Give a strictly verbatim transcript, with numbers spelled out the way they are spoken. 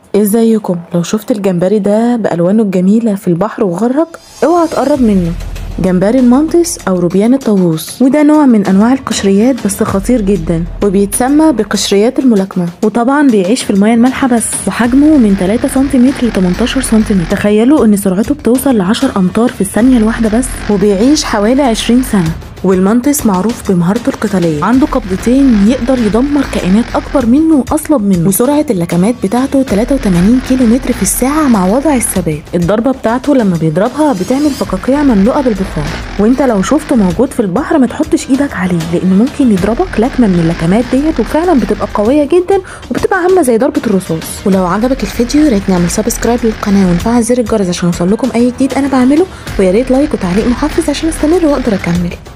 ازيكم؟ لو شفت الجمبري ده بألوانه الجميلة في البحر وغرق اوعى تقرب منه. جمبري المانتس او روبيان الطاووس، وده نوع من انواع القشريات بس خطير جدا وبيتسمى بقشريات الملاكمة، وطبعا بيعيش في المياه المالحة بس، وحجمه من ثلاثة سنتيمتر ل تمنتاشر سنتيمتر. تخيلوا ان سرعته بتوصل ل عشرة امتار في الثانية الواحدة بس، وبيعيش حوالي عشرين سنة. والمانتس معروف بمهارته القتالية، عنده قبضتين يقدر يدمر كائنات اكبر منه واصلب منه، وسرعة اللكمات بتاعته ثلاثة وثمانين كيلو متر في الساعة مع وضع الثبات. الضربة بتاعته لما بيضربها بتعمل فقاقيع مملوءة بالبخار، وانت لو شفته موجود في البحر ما تحطش ايدك عليه لانه ممكن يضربك لكمة من اللكمات ديت، وفعلا بتبقى قوية جدا وبتبقى عاملة زي ضربة الرصاص. ولو عجبك الفيديو يا ريت نعمل سبسكرايب للقناة ونفعل زر الجرس عشان يوصلكم اي جديد انا بعمله، ويا ريت لايك وتعليق محفز عشان استمر واقدر اكمل.